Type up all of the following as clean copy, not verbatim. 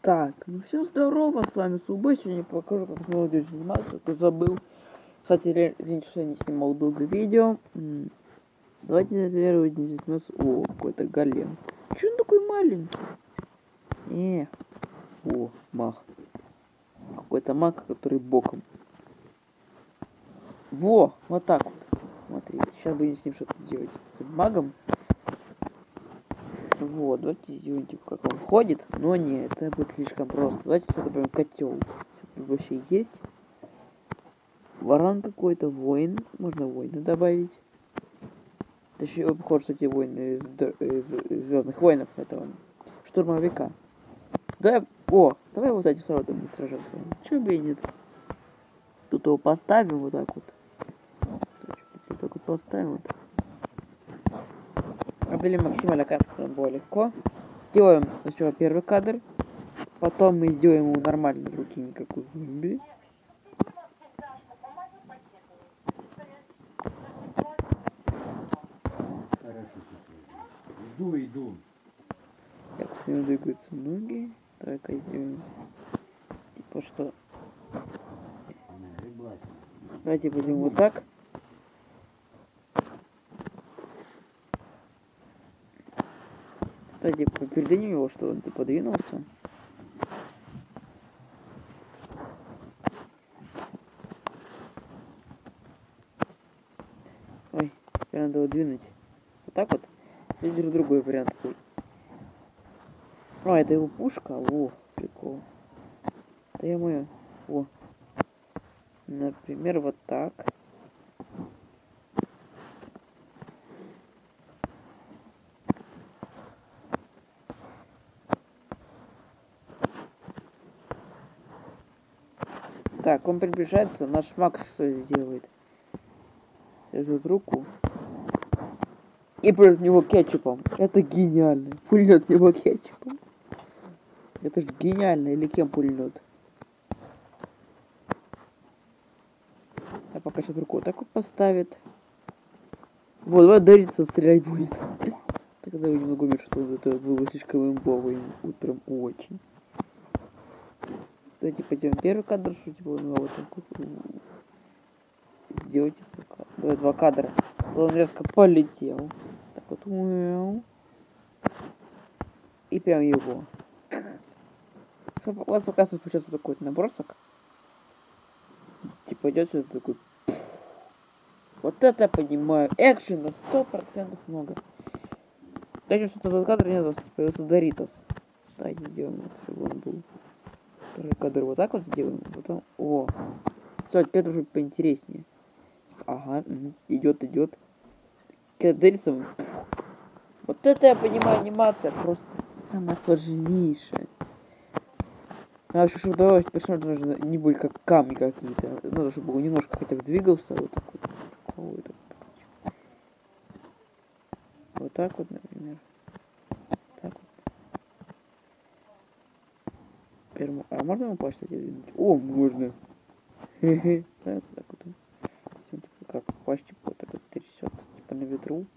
Так, ну всем здорово, с вами Субой. Сегодня я покажу, как с молодежью заниматься, кто забыл. Кстати, извините, что я не снимал долго видео. Давайте, наверное, здесь у нас... О, какой-то голем. Чё он такой маленький? О, маг. Какой-то маг, который боком. Во, вот так вот. Смотрите, сейчас будем с ним что-то делать. С магом. Вот, давайте сделаем, типа, как он ходит. Но нет, это будет слишком просто. Давайте что-то прям котел. Вообще есть. Варан какой-то, воин. Можно воина добавить. Точнее, похоже, что эти воины из Звездных войнов этого штурмовика. Давай, давай вот этим сородом не сражаться. Чё бы и нет. Тут его поставим вот так вот. Вот так вот поставим вот. Определим максимально качество более легко. Сделаем сначала первый кадр. Потом мы сделаем ему нормальные руки, не как у зомби. Иду. Так, с него двигаются ноги. Давай-ка сделаем. Типа что? Давайте будем вот так. Кстати, передвинем его, что он типа двинулся. Ой, теперь надо его двинуть. Вот так вот. Теперь другой вариант. Это его пушка. Во, прикол. Да я мою. Во. Например, вот так. Так, он приближается. Наш Макс что сделает? Держит руку. И просто него кетчупом. Это гениально. Пулемет в него кетчупом. Это же гениально. Или кем пулемет? А пока сейчас руку так вот поставит. Вот, давай дариться, стрелять будет. Тогда я немного умею, что это было слишком имбовый. Вот прям очень. Давайте пойдем первый кадр, что типа вот так вот. Сделайте давай 2 кадра. Он резко полетел. Так вот. И прям его. У вас показывает сейчас такой набросок. Типа идет сюда такой. Вот это я понимаю. Экшена 100% много. Дальше что-то в кадре не надо, появился Доритос. Давайте сделаем, чтобы он был. Второй кадр вот так вот сделаем. Потом. Все, теперь уже поинтереснее. Ага, идет. Когда Доритосом. Вот это я понимаю, анимация просто самая сложнейшая. Надо, чтобы давать персонаж нужно не будет как камни какие-то. Надо, чтобы он немножко хотя бы двигался. Вот так вот. Вот так вот, например. Так вот. А можно ему почту двинуть? О, можно. Хе-хе. Так вот. Все, типа, как почти вот так вот трясется, типа на ветру.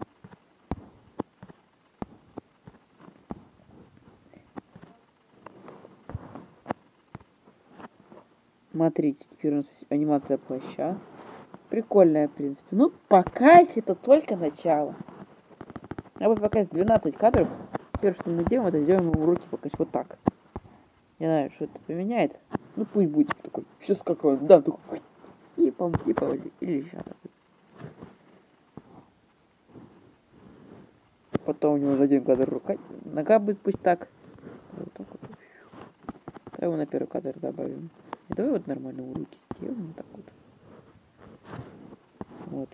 Смотрите, теперь у нас анимация плаща. Прикольная, в принципе. Ну, пока это только начало. Я буду показать 12 кадров. Первое, что мы делаем, это делаем ему руки пока вот так. Не знаю, что это поменяет. Ну, пусть будет такой. Сейчас как он, да, такой. И поводи. Или сейчас. Потом у него за один кадр рука. Нога будет пусть так. Вот так вот. Давай его на первый кадр добавим. И давай вот нормально у руки сделаем. Вот так вот. Вот.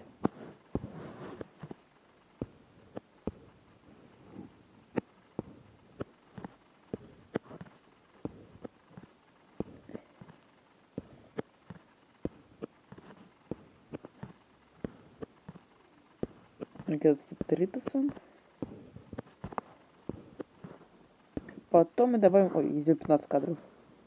Это типа Доритосом. Потом мы добавим... Ой, здесь 15 кадров.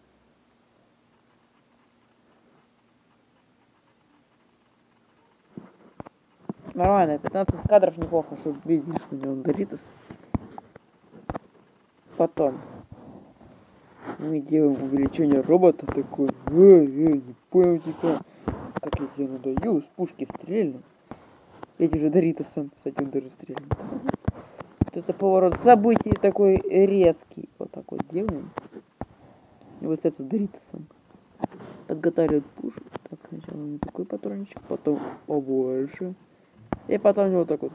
Нормально, 15 кадров неплохо, чтобы видеть, что у него Доритос. Потом. Мы делаем увеличение робота такой. Не понял, типа, как я тебе надаю, с пушки стрельну. Эти же Доритосом, кстати, он даже стрельнул. Вот это поворот событий такой резкий. Вот так вот делаем. И вот это с Доритосом. Подготавливают пушку. Так, сначала не такой патрончик, потом побольше. И потом вот так вот.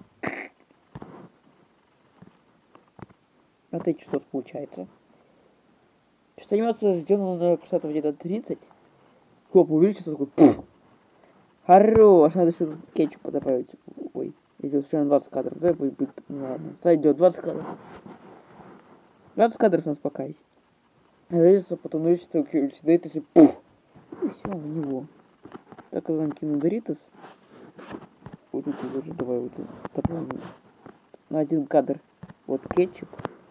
Смотрите, что получается. Сейчас анимация сделана на красоту где-то 30. Хоп, увеличится такой. Пух. Хорош, надо еще кетчупа добавить. Ой, я сделал еще на 20 кадров. Да, будет, ну ладно, сойдет 20 кадров. 20 кадров у нас пока есть. А дальше потом увеличится, Доритос и пух. И все, на него. Так, я вам кину Доритос. Вот тут уже давай вот тут добавим на 1 кадр. Вот кетчуп.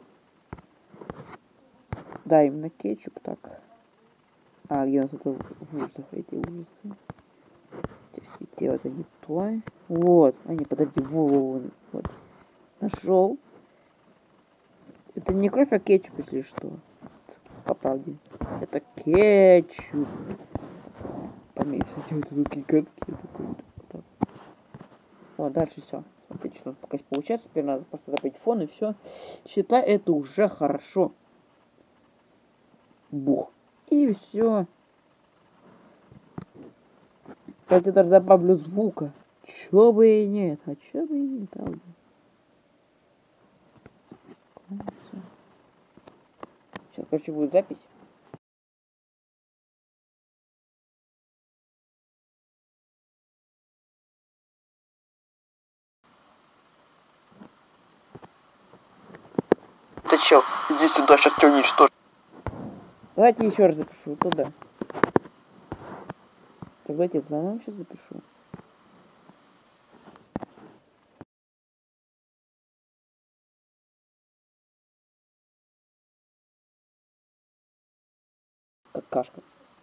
Да, именно кетчуп, так. А, где у нас это в ужасах, эти ужасы? Делать это не то. Вот. А не, подожди, вот. Нашел. Это не кровь, а кетчуп, если что. По правде. Это кетчуп. Поменьше сделать тут гигантский такой. Вот. Вот, дальше все. Смотрите, что пока получается. Теперь надо просто добавить фон и все. Считай, это уже хорошо. Бух. И все. Я тебе даже добавлю звука. Чё бы и нет. А чё бы и нет, правда. Сейчас, короче, будет запись. Ты чё? Иди сюда, сейчас тебя уничтожу. Давайте еще раз запишу туда. Давайте заново сейчас запишу. Какашка.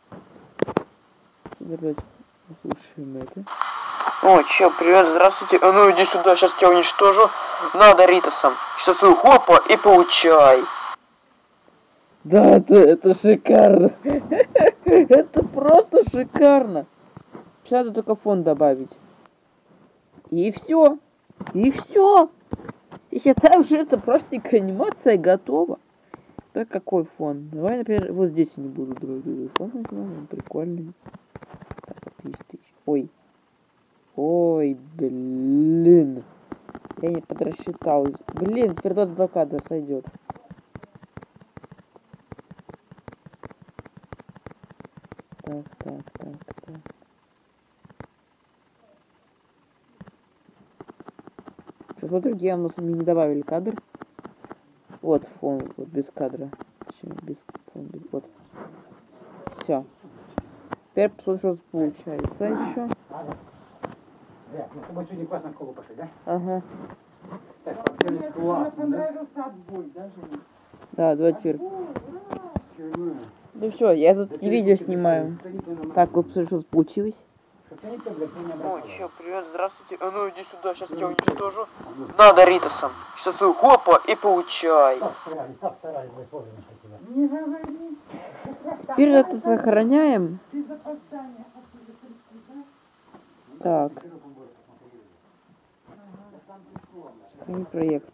Давайте послушаем это. О, чё, привет, здравствуйте. А ну иди сюда, сейчас тебя уничтожу. На, Доритосом. Сейчас хопа и получай. Да, это шикарно. Это просто шикарно. Сейчас надо только фон добавить. И все. И все. И считаю, что это простенькая анимация готова. Так, какой фон? Давай, например, вот здесь я не буду другой фон. Он прикольный. Так, вот есть тысяч. Ой. Ой, блин. Я не подрасчитал. Блин, теперь 22 кадра сойдет. Так. Сейчас смотрю, где мы сами не добавили кадр. Вот фон, вот без кадра. Без фон, без, вот. Все. Теперь посмотрим, что получается еще. Мы с тобой сегодня классно в школу пошли, да? Ага. Так, пообщались классно, да? Понравился отбой, даже. Да, давайте теперь. Ну все, я тут видео снимаю. Так, вот что получилось. О, чё, привет, здравствуйте. А ну иди сюда, сейчас тебя уничтожу. На, Доритосом. Сейчас хопа и получай. Не говори. Теперь это сохраняем. Без опоздания. Так. Сохрани проект.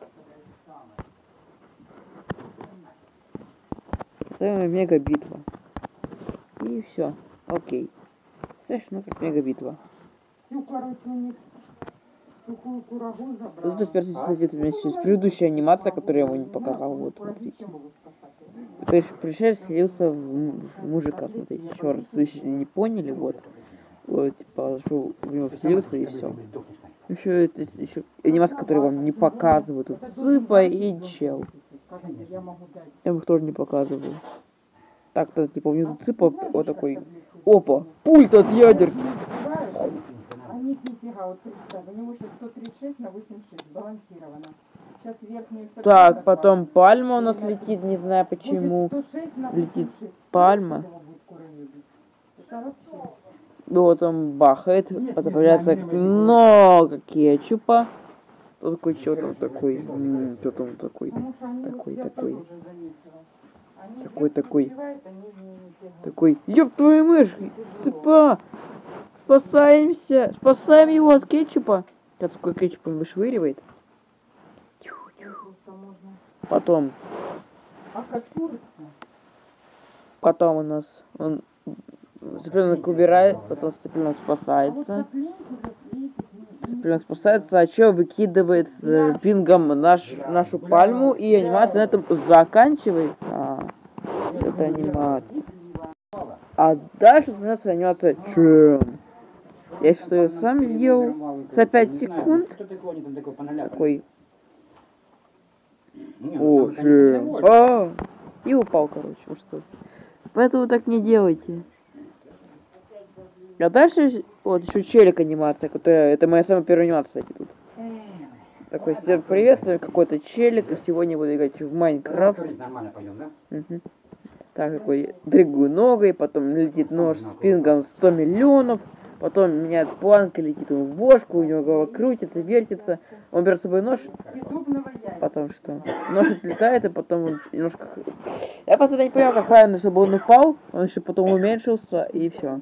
Ставим мега битва. И все. Окей. Знаешь, ну как мега битва. Ну, короче, у них сухую курагу забрала. Вот теперь с предыдущая анимация, которую я ему не показал. Вот, смотрите. Пришелец селился в мужика, смотрите. Еще раз, вы еще не поняли, вот. Вот, типа, что в него вселился и все. Еще это еще анимация, которую вам не показывают. Вот Цыпа и чел. Я вам их тоже не показываю. Так-то, типа, внизу Цыпа вот такой. Опа! Пульт от ядерки! А них нифига, вот представь, у него сейчас 136 на 86, сбалансировано. Сейчас верхнюю... Так, потом пальма у нас летит, не знаю почему. Летит пальма. Вот он бахает, появляется много кетчупа. Тут такой, что там такой? Такой. Они Такой, такой. разбивают, а нижние нифига. Такой, ёб твою мышь, цыпа, спасаемся, спасаем его от кетчупа. Сейчас такой кетчуп он вышвыривает. Курса можно. Потом А как курица? у нас он цыпленок убирает, потом цыпленок А спасается. вот цыпленки, Цыпленок спасается, а чё выкидывает с пингом нашу пальму, и анимация на этом заканчивается. Это анимация. А дальше становится анимация чем? Я что я сам сделал за 5 секунд. Что такое они там такое поналяпали? Такой, Не, о, ну, там, конечно, чем? недовольны. И упал, короче, вот что. Поэтому так не делайте. А дальше вот еще челик анимация, которая, это моя самая первая анимация, кстати, тут. Такой, всем привет, с вами какой-то челик, и сегодня буду играть в Майнкрафт. Говорить нормально пойдем, да? Мгм. Так, такой, дрыгаю ногой, потом летит нож с пингом 100 миллионов, потом меняет планка, летит ему в бошку, у него голова крутится, вертится, он берет с собой нож, съедобного яйца. потом что? Нож отлетает, и потом он немножко... Я просто не понял, как правильно, чтобы он упал, он еще потом уменьшился, и все.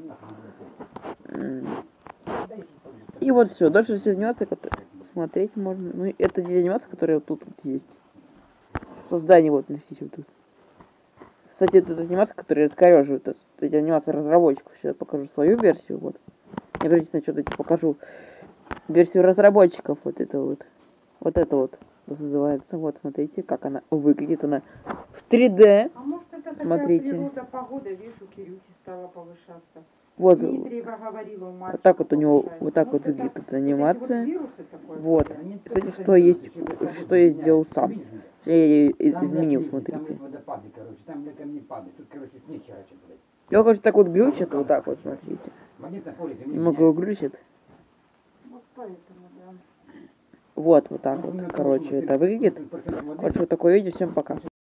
И вот все, дальше все анимации, которые смотреть можно. Ну, это анимация, которая вот тут вот есть. Создание вот, носите вот тут. Кстати, это анимация, которая раскореживает. Это анимация разработчиков. Сейчас покажу свою версию, вот. Я обратите на что-то покажу версию разработчиков, вот это вот. Вот это вот называется. Вот, смотрите, как она выглядит. Она в 3D. А может это Смотрите. такая природа, погода, видишь, у Кирюхи стала повышаться. Вот, Дмитриева говорила, у вот мальчика так вот у него, повышается. вот так вот Может, это выглядит эта вот эти анимация. вот вирусы такое Вот. повлияли? Кстати, что я сделал сам. Я ее изменил, смотрите. Там водопады, короче, там для камней падает. Тут, короче, снег короче, блядь. Его, кажется, так вот глючит, вот так вот, смотрите. Магнитное поле земли Немного его глючит. Вот поэтому, да. Вот так вот, короче, это выглядит. Короче, вот такое видео, всем пока.